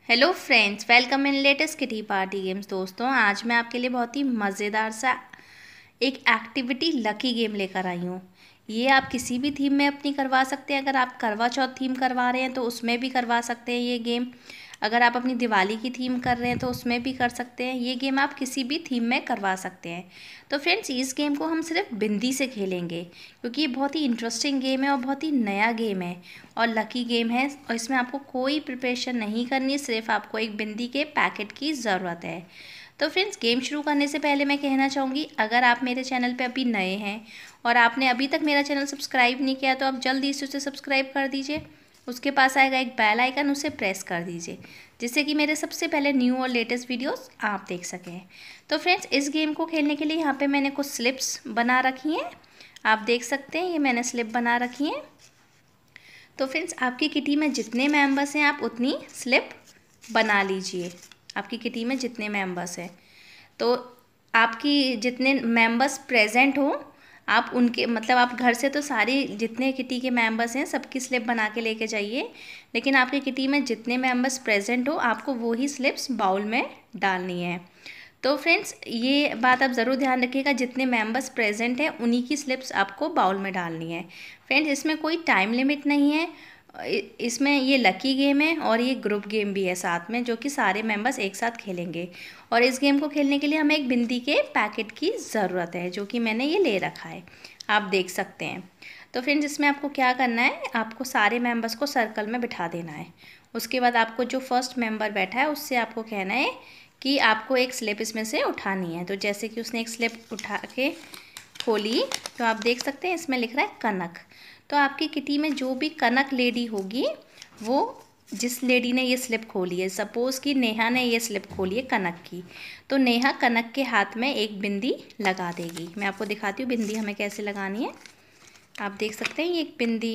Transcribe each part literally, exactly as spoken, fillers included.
Hello friends, welcome in latest kitty party games. दोस्तों, आज मैं आपके लिए बहुत ही मज़ेदार सा एक एक्टिविटी लकी गेम लेकर आई हूँ। ये आप किसी भी थीम में अपनी करवा सकते हैं। अगर आप करवा चौथ थीम करवा रहे हैं तो उसमें भी करवा सकते हैं ये गेम। अगर आप अपनी दिवाली की थीम कर रहे हैं तो उसमें भी कर सकते हैं। ये गेम आप किसी भी थीम में करवा सकते हैं। तो फ्रेंड्स, इस गेम को हम सिर्फ बिंदी से खेलेंगे क्योंकि ये बहुत ही इंटरेस्टिंग गेम है और बहुत ही नया गेम है और लकी गेम है। और इसमें आपको कोई प्रिपरेशन नहीं करनी, सिर्फ आपको एक बिंदी के पैकेट की ज़रूरत है। तो फ्रेंड्स, गेम शुरू करने से पहले मैं कहना चाहूँगी, अगर आप मेरे चैनल पे अभी नए हैं और आपने अभी तक मेरा चैनल सब्सक्राइब नहीं किया तो आप जल्दी से उसे सब्सक्राइब कर दीजिए। उसके पास आएगा एक बेल आइकन, उसे प्रेस कर दीजिए जिससे कि मेरे सबसे पहले न्यू और लेटेस्ट वीडियोस आप देख सकें। तो फ्रेंड्स, इस गेम को खेलने के लिए यहाँ पे मैंने कुछ स्लिप्स बना रखी हैं। आप देख सकते हैं, ये मैंने स्लिप बना रखी हैं। तो फ्रेंड्स, आपकी किटी में जितने मेंबर्स हैं आप उतनी स्लिप बना लीजिए। आपकी किटी में जितने मेंबर्स हैं तो आपकी जितने मेंबर्स प्रेजेंट हो आप उनके मतलब आप घर से तो सारी जितने किटी के मेंबर्स हैं सबकी स्लिप बना के लेके जाइए, लेकिन आपकी किटी में जितने मेंबर्स प्रेजेंट हो आपको वो ही स्लिप्स बाउल में डालनी है। तो फ्रेंड्स, ये बात आप ज़रूर ध्यान रखिएगा, जितने मेंबर्स प्रेजेंट हैं उन्हीं की स्लिप्स आपको बाउल में डालनी है। फ्रेंड्स, इसमें कोई टाइम लिमिट नहीं है। इसमें ये लकी गेम है और ये ग्रुप गेम भी है साथ में, जो कि सारे मेंबर्स एक साथ खेलेंगे। और इस गेम को खेलने के लिए हमें एक बिंदी के पैकेट की ज़रूरत है, जो कि मैंने ये ले रखा है, आप देख सकते हैं। तो फ्रेंड्स, इसमें आपको क्या करना है, आपको सारे मेंबर्स को सर्कल में बिठा देना है। उसके बाद आपको जो फर्स्ट मेंबर बैठा है उससे आपको कहना है कि आपको एक स्लिप इसमें से उठानी है। तो जैसे कि उसने एक स्लिप उठा के खोली तो आप देख सकते हैं इसमें लिख रहा है कनक। तो आपकी किटी में जो भी कनक लेडी होगी, वो जिस लेडी ने ये स्लिप खोली है, सपोज़ कि नेहा ने ये स्लिप खोली है कनक की, तो नेहा कनक के हाथ में एक बिंदी लगा देगी। मैं आपको दिखाती हूँ बिंदी हमें कैसे लगानी है। आप देख सकते हैं ये एक बिंदी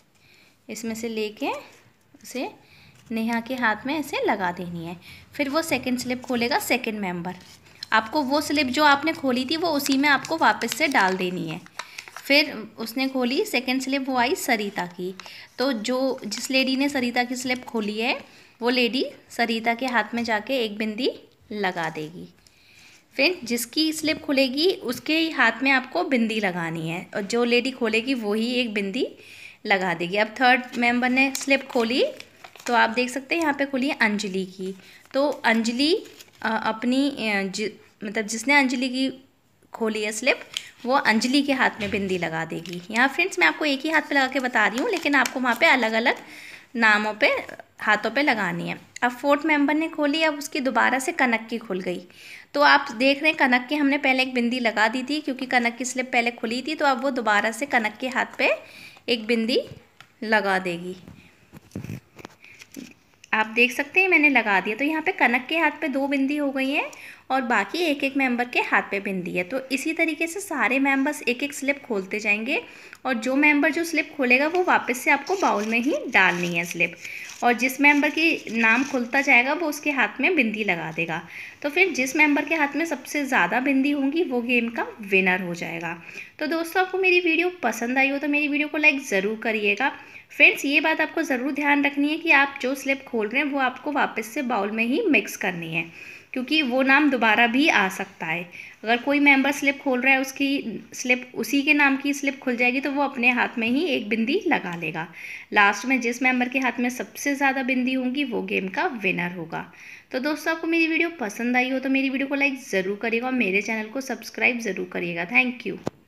इसमें से लेके उसे नेहा के हाथ में ऐसे लगा देनी है। फिर वो सेकंड स्लिप खोलेगा सेकंड मेंबर, आपको वो स्लिप जो आपने खोली थी वो उसी में आपको वापस से डाल देनी है। फिर उसने खोली सेकंड स्लिप, वो आई सरिता की, तो जो जिस लेडी ने सरिता की स्लिप खोली है वो लेडी सरिता के हाथ में जाके एक बिंदी लगा देगी। फिर जिसकी स्लिप खुलेगी उसके हाथ में आपको बिंदी लगानी है और जो लेडी खोलेगी वही एक बिंदी लगा देगी। अब थर्ड मेंबर ने स्लिप खोली तो आप देख सकते हैं यहाँ पे खुली है अंजलि की, तो अंजलि अपनी जि, मतलब जिसने अंजलि की खोली है स्लिप वो अंजलि के हाथ में बिंदी लगा देगी। यहाँ फ्रेंड्स, मैं आपको एक ही हाथ पे लगा के बता रही हूँ, लेकिन आपको वहाँ पे अलग अलग नामों पे हाथों पे लगानी है। अब फोर्थ मेंबर ने खोली, अब उसकी दोबारा से कनक की खुल गई, तो आप देख रहे हैं कनक की हमने पहले एक बिंदी लगा दी थी क्योंकि कनक की स्लिप पहले खुली थी, तो अब वो दोबारा से कनक के हाथ पे एक बिंदी लगा देगी। आप देख सकते हैं मैंने लगा दिया, तो यहाँ पे कनक के हाथ पे दो बिंदी हो गई हैं और बाकी एक एक मेंबर के हाथ पे बिंदी है। तो इसी तरीके से सारे मेंबर्स एक एक स्लिप खोलते जाएंगे और जो मेंबर जो स्लिप खोलेगा वो वापस से आपको बाउल में ही डालनी है स्लिप, और जिस मेंबर की नाम खुलता जाएगा वो उसके हाथ में बिंदी लगा देगा। तो फिर जिस मेंबर के हाथ में सबसे ज़्यादा बिंदी होंगी वो गेम का विनर हो जाएगा। तो दोस्तों, आपको मेरी वीडियो पसंद आई हो तो मेरी वीडियो को लाइक ज़रूर करिएगा। फ्रेंड्स, ये बात आपको ज़रूर ध्यान रखनी है कि आप जो स्लिप खोल रहे हैं वो आपको वापस से बाउल में ही मिक्स करनी है, क्योंकि वो नाम दोबारा भी आ सकता है। अगर कोई मेंबर स्लिप खोल रहा है उसकी स्लिप उसी के नाम की स्लिप खुल जाएगी तो वो अपने हाथ में ही एक बिंदी लगा लेगा। लास्ट में जिस मेंबर के हाथ में सबसे ज़्यादा बिंदी होंगी वो गेम का विनर होगा। तो दोस्तों, आपको मेरी वीडियो पसंद आई हो तो मेरी वीडियो को लाइक ज़रूर करिएगा और मेरे चैनल को सब्सक्राइब ज़रूर करिएगा। Thank you.